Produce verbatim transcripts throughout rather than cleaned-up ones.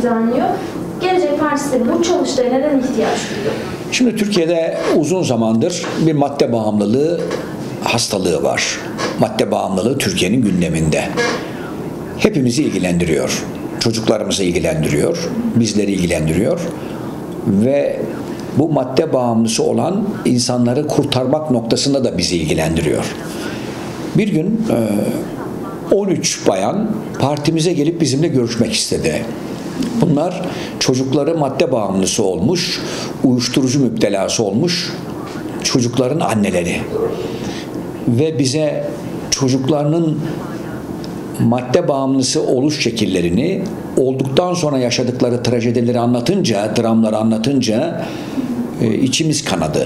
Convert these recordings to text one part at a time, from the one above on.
düzenliyor. Gelecek Partisi bu çalıştaya neden ihtiyaç duyuyor? Şimdi Türkiye'de uzun zamandır bir madde bağımlılığı hastalığı var. Madde bağımlılığı Türkiye'nin gündeminde. Hepimizi ilgilendiriyor. Çocuklarımızı ilgilendiriyor. Bizleri ilgilendiriyor. Ve bu madde bağımlısı olan insanları kurtarmak noktasında da bizi ilgilendiriyor. Bir gün on üç bayan partimize gelip bizimle görüşmek istedi. Bunlar çocukları madde bağımlısı olmuş, uyuşturucu müptelası olmuş çocukların anneleri. Ve bize çocuklarının madde bağımlısı oluş şekillerini, olduktan sonra yaşadıkları trajedileri anlatınca, dramları anlatınca e, içimiz kanadı.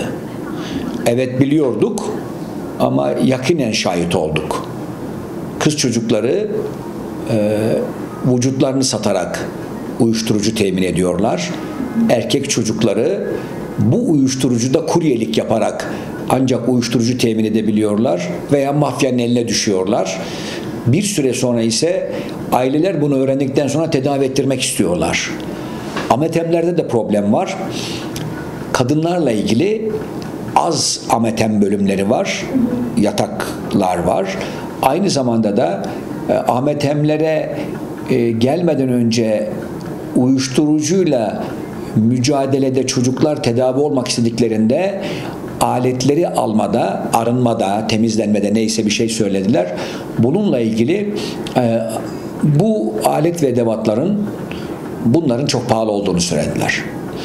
Evet, biliyorduk ama yakinen şahit olduk. Kız çocukları e, vücutlarını satarak uyuşturucu temin ediyorlar. Erkek çocukları bu uyuşturucuda kuryelik yaparak ancak uyuşturucu temin edebiliyorlar veya mafyanın eline düşüyorlar. Bir süre sonra ise aileler bunu öğrendikten sonra tedavi ettirmek istiyorlar. Ametemlerde de problem var. Kadınlarla ilgili az ametem bölümleri var, yataklar var. Aynı zamanda da e, ametemlere e, gelmeden önce uyuşturucuyla mücadelede çocuklar tedavi olmak istediklerinde aletleri almada, arınmada, temizlenmede neyse bir şey söylediler. Bununla ilgili e, bu alet ve edevatların bunların çok pahalı olduğunu söylediler.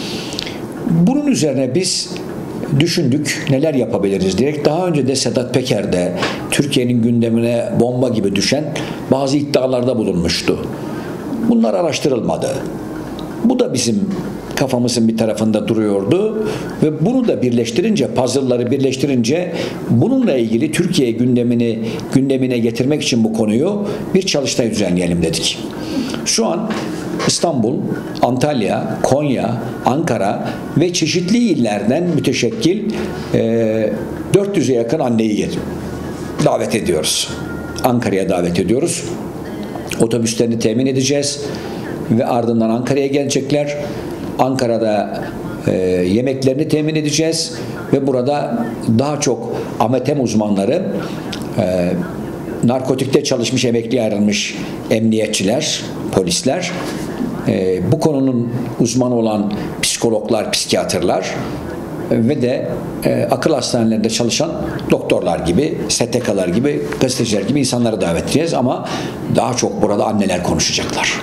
Bunun üzerine biz düşündük neler yapabiliriz diyerek. Daha önce de Sedat Peker'de Türkiye'nin gündemine bomba gibi düşen bazı iddialarda bulunmuştu. Bunlar araştırılmadı. Bu da bizim kafamızın bir tarafında duruyordu ve bunu da birleştirince, puzzle'ları birleştirince bununla ilgili Türkiye gündemini gündemine getirmek için bu konuyu bir çalıştay düzenleyelim dedik. Şu an İstanbul, Antalya, Konya, Ankara ve çeşitli illerden müteşekkil e, dört yüze yakın anneyi davet ediyoruz. Ankara'ya davet ediyoruz. Otobüslerini temin edeceğiz ve ardından Ankara'ya gelecekler. Ankara'da e, yemeklerini temin edeceğiz ve burada daha çok ametem uzmanları, e, narkotikte çalışmış, emekliye ayrılmış emniyetçiler, polisler, e, bu konunun uzmanı olan psikologlar, psikiyatrlar e, ve de e, akıl hastanelerinde çalışan doktorlar gibi, S T K'lar gibi, gazeteciler gibi insanları davet edeceğiz ama daha çok burada anneler konuşacaklar.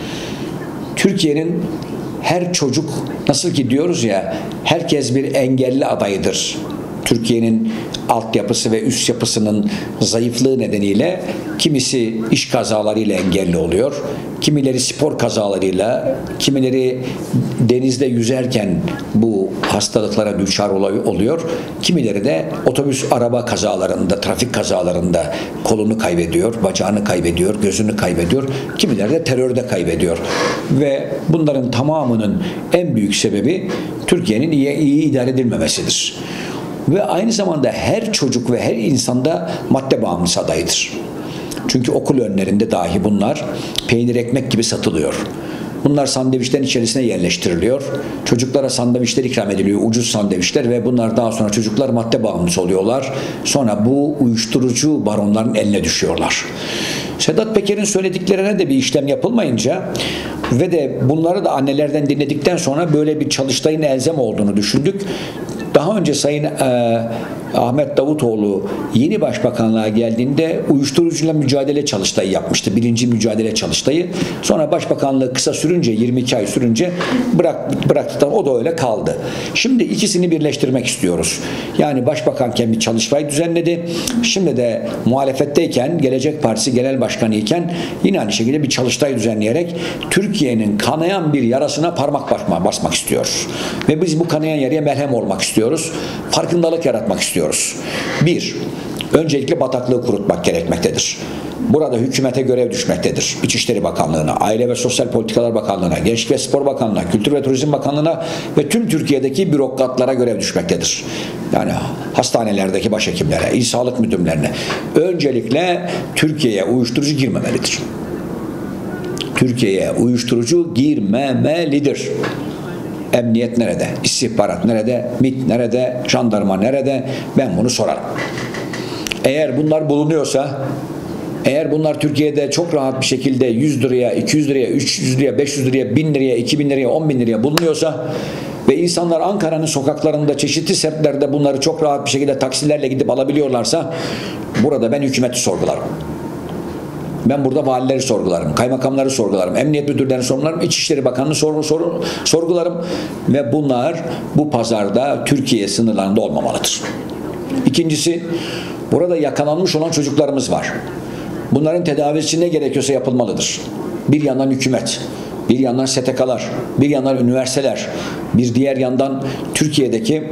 Türkiye'nin her çocuk, nasıl ki diyoruz ya, herkes bir engelli adayıdır. Türkiye'nin altyapısı ve üst yapısının zayıflığı nedeniyle kimisi iş kazalarıyla engelli oluyor. Kimileri spor kazalarıyla, kimileri denizde yüzerken bu hastalıklara düçar oluyor. Kimileri de otobüs, araba kazalarında, trafik kazalarında kolunu kaybediyor, bacağını kaybediyor, gözünü kaybediyor. Kimileri de terörde kaybediyor. Ve bunların tamamının en büyük sebebi Türkiye'nin iyi, iyi idare edilmemesidir. Ve aynı zamanda her çocuk ve her insanda madde bağımlısı adayıdır. Çünkü okul önlerinde dahi bunlar peynir ekmek gibi satılıyor. Bunlar sandviçlerin içerisine yerleştiriliyor. Çocuklara sandviçler ikram ediliyor, ucuz sandviçler ve bunlar daha sonra çocuklar madde bağımlısı oluyorlar. Sonra bu uyuşturucu baronların eline düşüyorlar. Sedat Peker'in söylediklerine de bir işlem yapılmayınca ve de bunları da annelerden dinledikten sonra böyle bir çalıştayın elzem olduğunu düşündük. Daha önce Sayın e, Ahmet Davutoğlu yeni başbakanlığa geldiğinde uyuşturucuyla mücadele çalıştayı yapmıştı. Birinci mücadele çalıştayı. Sonra başbakanlığı kısa sürünce, yirmi iki ay sürünce bırak, bıraktıktan o da öyle kaldı. Şimdi ikisini birleştirmek istiyoruz. Yani başbakanken bir çalıştay düzenledi. Şimdi de muhalefetteyken, Gelecek Partisi Genel Başkanı iken yine aynı şekilde bir çalıştay düzenleyerek Türkiye'nin kanayan bir yarasına parmak basma, basmak istiyoruz. Ve biz bu kanayan yaraya merhem olmak istiyoruz. Farkındalık yaratmak istiyoruz. Bir, öncelikle bataklığı kurutmak gerekmektedir. Burada hükümete görev düşmektedir. İçişleri Bakanlığı'na, Aile ve Sosyal Politikalar Bakanlığı'na, Gençlik ve Spor Bakanlığı'na, Kültür ve Turizm Bakanlığı'na ve tüm Türkiye'deki bürokratlara görev düşmektedir. Yani hastanelerdeki başhekimlere, il sağlık müdürlerine. Öncelikle Türkiye'ye uyuşturucu girmemelidir. Türkiye'ye uyuşturucu girmemelidir. Emniyet nerede? İstihbarat nerede? MİT nerede? Jandarma nerede? Ben bunu sorarım. Eğer bunlar bulunuyorsa, eğer bunlar Türkiye'de çok rahat bir şekilde yüz liraya, iki yüz liraya, üç yüz liraya, beş yüz liraya, bin liraya, iki bin liraya, on bin liraya bulunuyorsa ve insanlar Ankara'nın sokaklarında çeşitli semtlerde bunları çok rahat bir şekilde taksilerle gidip alabiliyorlarsa burada ben hükümeti sorgularım. Ben burada valileri sorgularım, kaymakamları sorgularım, emniyet müdürlerini sorgularım, İçişleri Bakanı'nı sor, sor, sorgularım ve bunlar bu pazarda Türkiye sınırlarında olmamalıdır. İkincisi, burada yakalanmış olan çocuklarımız var. Bunların tedavisi ne gerekiyorsa yapılmalıdır. Bir yandan hükümet, bir yandan S T K'lar, bir yandan üniversiteler, bir diğer yandan Türkiye'deki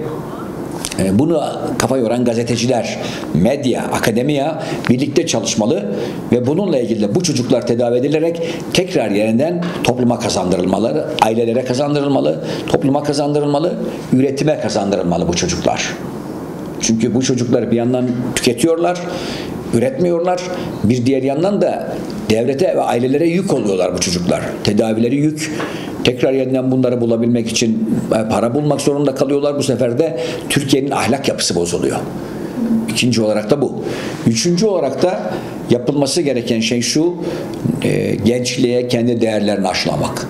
bunu kafa yoran gazeteciler, medya, akademiya birlikte çalışmalı ve bununla ilgili de bu çocuklar tedavi edilerek tekrar yeniden topluma kazandırılmalı, ailelere kazandırılmalı, topluma kazandırılmalı, üretime kazandırılmalı bu çocuklar. Çünkü bu çocukları bir yandan tüketiyorlar, üretmiyorlar. Bir diğer yandan da devlete ve ailelere yük oluyorlar bu çocuklar. Tedavileri yük. Tekrar yeniden bunları bulabilmek için para bulmak zorunda kalıyorlar. Bu sefer de Türkiye'nin ahlak yapısı bozuluyor. İkinci olarak da bu. Üçüncü olarak da yapılması gereken şey şu, e, gençliğe kendi değerlerini aşılamak.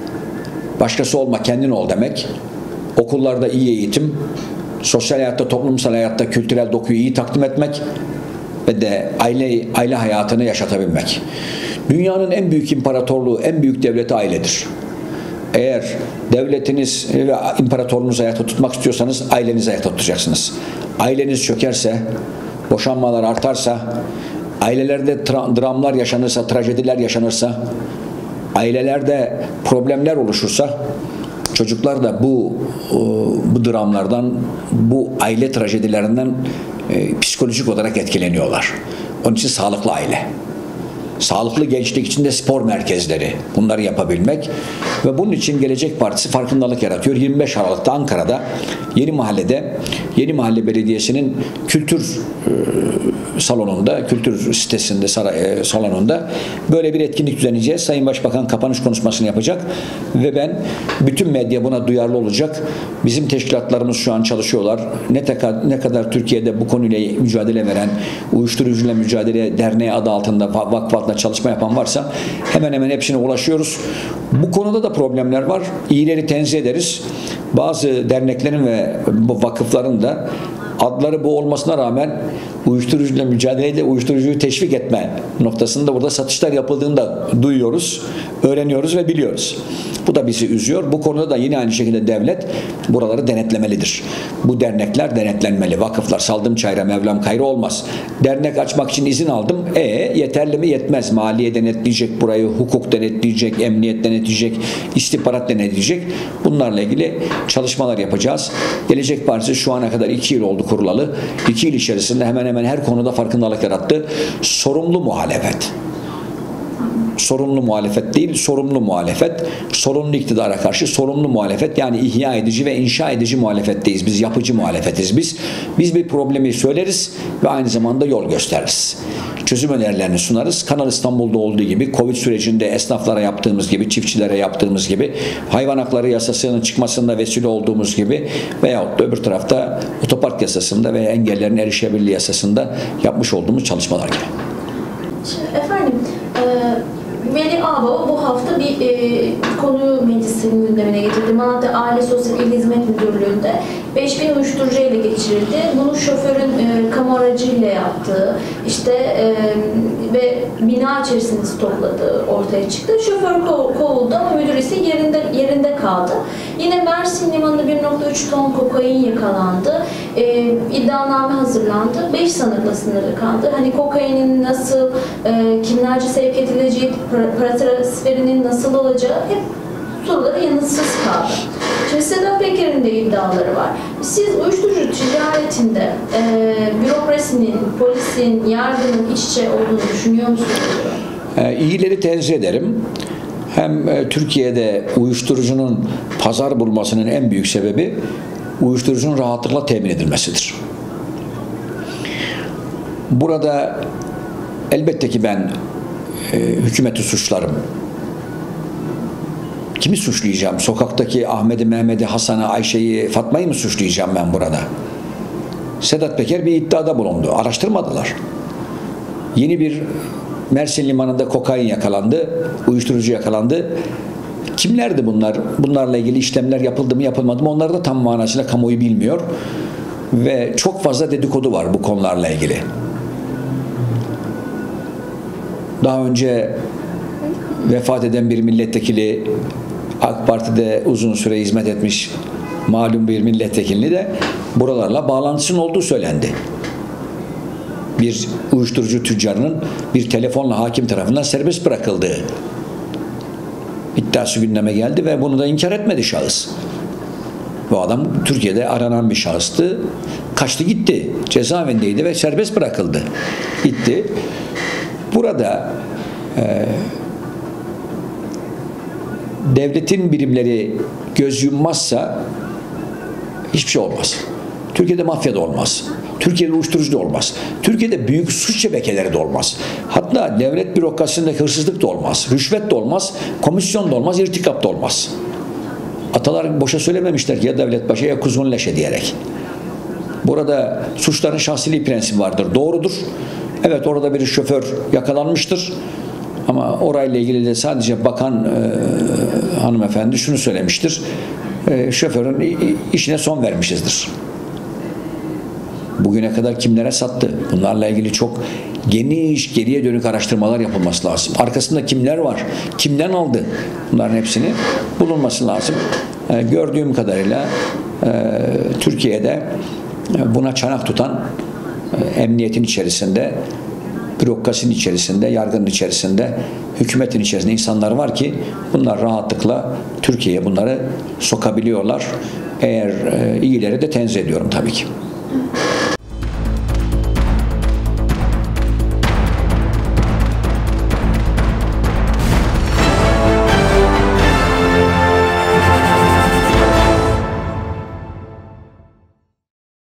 Başkası olma, kendin ol demek. Okullarda iyi eğitim, sosyal hayatta, toplumsal hayatta kültürel dokuyu iyi takdim etmek ve de aile aile hayatını yaşatabilmek. Dünyanın en büyük imparatorluğu, en büyük devleti ailedir. Eğer devletiniz ve imparatorluğunuzu ayakta tutmak istiyorsanız ailenizi ayakta tutacaksınız. Aileniz çökerse, boşanmalar artarsa, ailelerde dramlar yaşanırsa, trajediler yaşanırsa, ailelerde problemler oluşursa, çocuklar da bu bu dramlardan, bu aile trajedilerinden e, psikolojik olarak etkileniyorlar. Onun için sağlıklı aile. Sağlıklı gençlik için de spor merkezleri, bunları yapabilmek ve bunun için Gelecek Partisi farkındalık yaratıyor. yirmi beş Aralık'ta Ankara'da Yeni Mahalle'de Yeni Mahalle Belediyesi'nin kültür e, salonunda, kültür sitesinde, saray, e, salonunda böyle bir etkinlik düzenleyeceğiz. Sayın Başbakan kapanış konuşmasını yapacak ve ben bütün medya buna duyarlı olacak. Bizim teşkilatlarımız şu an çalışıyorlar. Ne, teka, ne kadar Türkiye'de bu konuyla mücadele veren Uyuşturucuyla Mücadele Derneği adı altında vakfı çalışma yapan varsa hemen hemen hepsine ulaşıyoruz. Bu konuda da problemler var. İyileri tenzih ederiz. Bazı derneklerin ve vakıfların da adları bu olmasına rağmen uyuşturucuyla mücadeleyle uyuşturucuyu teşvik etme noktasında burada satışlar yapıldığını da duyuyoruz, öğreniyoruz ve biliyoruz. Bu da bizi üzüyor. Bu konuda da yine aynı şekilde devlet buraları denetlemelidir. Bu dernekler denetlenmeli. Vakıflar saldım çayra Mevlam kayrı olmaz. Dernek açmak için izin aldım. E yeterli mi? Yetmez. Maliye denetleyecek burayı, hukuk denetleyecek, emniyet denetleyecek, istihbarat denetleyecek. Bunlarla ilgili çalışmalar yapacağız. Gelecek Partisi şu ana kadar iki yıl oldu kurulalı. İki yıl içerisinde hemen hemen her konuda farkındalık yarattı. Sorumlu muhalefet. Sorumlu muhalefet değil, sorumlu muhalefet. Sorumlu iktidara karşı sorumlu muhalefet, yani ihya edici ve inşa edici muhalefetteyiz. Biz yapıcı muhalefetiz biz. Biz bir problemi söyleriz ve aynı zamanda yol gösteririz. Çözüm önerilerini sunarız. Kanal İstanbul'da olduğu gibi, Covid sürecinde esnaflara yaptığımız gibi, çiftçilere yaptığımız gibi, hayvan hakları yasasının çıkmasında vesile olduğumuz gibi veyahut da öbür tarafta otopark yasasında veya engellerin erişebilirliği yasasında yapmış olduğumuz çalışmalar gibi. Şimdi efendim, e Veli Ağbaba bu hafta bir e, konuyu meclisin gündemine getirdi. Malatya Aile Sosyal İl Hizmet Müdürlüğü'nde beş bin uyuşturucu ele geçirildi. Bunu şoförün e, kamu aracıyla yaptığı, işte e, ve bina içerisinde stokladığı ortaya çıktı. Şoför kovuldu ama müdür ise yerinde yerinde kaldı. Yine Mersin Limanı'nda bir nokta üç ton kokain yakalandı. E, iddianame hazırlandı. beş sanıkla sınırlı kaldı. Hani kokainin nasıl, e, kimlerce sevk edileceği, para transferinin nasıl olacağı hep sorulara yanıtsız kaldı. Şimdi Sedat Peker'in de iddiaları var. Siz uyuşturucu ticaretinde e, bürokrasinin, polisin, yardımın iç içe olduğunu düşünüyor musunuz? E, iyileri tenzih ederim. Hem e, Türkiye'de uyuşturucunun pazar bulmasının en büyük sebebi uyuşturucunun rahatlıkla temin edilmesidir. Burada elbette ki ben e, hükümeti suçlarım. Kimi suçlayacağım? Sokaktaki Ahmet'i, Mehmet'i, Hasan'ı, Ayşe'yi, Fatma'yı mı suçlayacağım ben burada? Sedat Peker bir iddiada bulundu. Araştırmadılar. Yeni bir Mersin limanında kokain yakalandı, uyuşturucu yakalandı. Kimlerdi bunlar? Bunlarla ilgili işlemler yapıldı mı yapılmadı mı? Onlar da tam manasıyla kamuoyu bilmiyor. Ve çok fazla dedikodu var bu konularla ilgili. Daha önce vefat eden bir milletvekili, AK Parti'de uzun süre hizmet etmiş malum bir milletvekilini de buralarla bağlantısının olduğu söylendi. Bir uyuşturucu tüccarının bir telefonla hakim tarafından serbest bırakıldığı iddiası gündeme geldi ve bunu da inkar etmedi şahıs. Bu adam Türkiye'de aranan bir şahıstı. Kaçtı gitti. Cezaevindeydi ve serbest bırakıldı. Gitti. Burada e, devletin birimleri göz yummazsa hiçbir şey olmaz. Türkiye'de mafya da olmaz. Türkiye'de uyuşturucu da olmaz. Türkiye'de büyük suç şebekeleri de olmaz. Hatta devlet bürokrasisinde hırsızlık da olmaz. Rüşvet de olmaz. Komisyon da olmaz. İrtikap da olmaz. Atalar boşa söylememişler ki ya devlet başı ya kuzgun leşe diyerek. Burada suçların şahsiliği prensibi vardır. Doğrudur. Evet, orada bir şoför yakalanmıştır. Ama orayla ilgili de sadece bakan e, hanımefendi şunu söylemiştir. E, şoförün işine son vermişizdir. Bugüne kadar kimlere sattı? Bunlarla ilgili çok geniş, geriye dönük araştırmalar yapılması lazım. Arkasında kimler var? Kimden aldı? Bunların hepsini bulunması lazım. E, gördüğüm kadarıyla e, Türkiye'de e, buna çanak tutan e, emniyetin içerisinde, bürokrasinin içerisinde, yargının içerisinde, hükümetin içerisinde insanlar var ki bunlar rahatlıkla Türkiye'ye bunları sokabiliyorlar. Eğer e, iyileri de tenzih ediyorum tabii ki.